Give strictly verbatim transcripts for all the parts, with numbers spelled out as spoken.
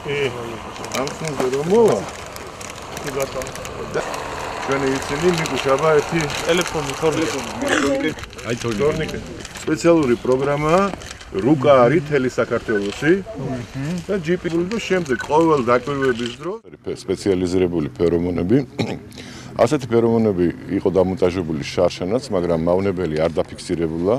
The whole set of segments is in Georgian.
ამხნაზე რომ მოვა. კი ბატონო. ჩვენი იცინი მიგუშაბა ერთი ტელეფონი თორნიკე. აი თორნიკე. სპეციალური პროგრამაა რუკა არის თელი საქართველოსი და ჯიპი და შემდეგ ყოველ დაკვირვების დროს სპეციალიზირებული ფერომონები ასეთი ფერომონები იყო დამონტაჟებული შარშანაც, მაგრამ მავნებელი არ დაფიქსირებულა.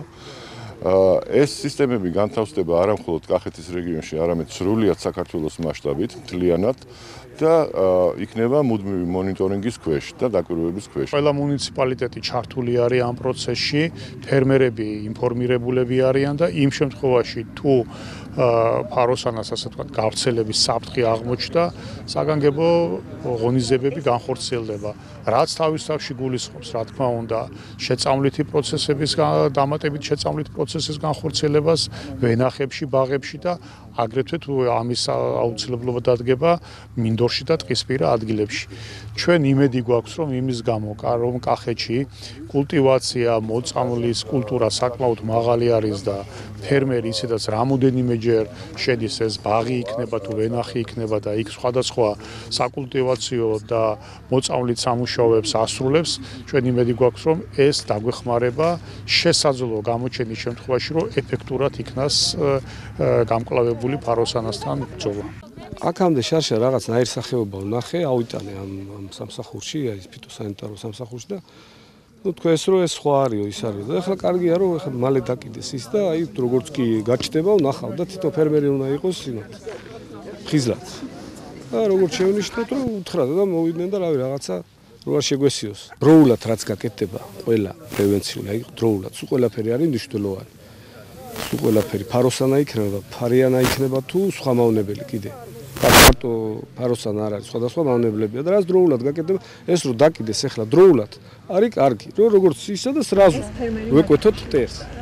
ეს სისტემები განთავსდება არა მხოლოდ კახეთის რეგიონში, არამედ სრულიად საქართველოს მასშტაბით, მთლიანად და იქნება მუდმივი მონიტორინგის ქვეშ და დაკვირვების ქვეშ. ყველა მუნიციპალიტეტი ჩართული არის ამ პროცესში, ფერმერები ინფორმირებულები არიან და იმ შემთხვევაში თუ ფაროსანას ასე ვთქვათ, გავრცელების საფრთხე აღმოჩნდა, საგანგებო ღონისძიებები განხორციელდება. რაც თავის თავში გულისხმობს, რა თქმა უნდა, შეწამლითი პროცესების დამატებით შეწამლითი პროცესის განხორციელებას ვენახებში, ბაღებში და აგრეთვე თუ ამის აუცილებლობა დადგება მინდორში და ტყისპირა ადგილებში. ჩვენ იმედი გვაქვს, რომ იმის გამო, რომ კახეთში კულტივაცია, მოწამვლის კულტურა საკმაოდ მაღალი არის და ფერმერი ისედაც რამოდენიმეჯერ შედის ეს ბაღი იქნება თუ ვენახი იქნება და იქ სხვადასხვა საკულტივაციო და მოწამვლით სამუშაოებს ასრულებს, ჩვენ იმედი გვაქვს, რომ ეს დაგვეხმარება შესაძლო გამოჩენის შემთხვევაში, რომ ეფექტურად იქნას გამკლავებული ფაროსანასთან ბრძოლა. აქამდე შარშა რაღაც ნაირსახეობა ვნახე, ავიტანე ამ ამ სამსახურში, აი ფიტოსანიტარო სამსახურში და ну თქვენს რომ ეს სხვა არისო ის არის და ეხლა კარგია რომ ეხლა მალე დაკიდეს ის და აი როგორც კი გაჩნდება ვნახავ და თვითონ ფერმერი უნდა იყოს იმათ ხიზლად. და როგორც შევნიშნოთ რომ უთხრა და მოვიდნენ და რავი რაღაცა რო არ შეგვესიოს. დროულად რაც გაკეთდება ყველა პრევენციული აი დროულად სულ ყველაფერი არის მნიშვნელოვანი. სულ ყველაფერი ფაროსანა იქნება, ფარიანა იქნება თუ სხვა მავნებელი კიდე. მარტო ფაროსანა არ არის, სხვადასხვა მავნებლებია და რაც დროულად გაკეთდება, ეს რო დაკიდეს ეხლა დროულად არის კარგი. რო როგორც ისა და სრაზუ ვეკვეთოთ მტერს.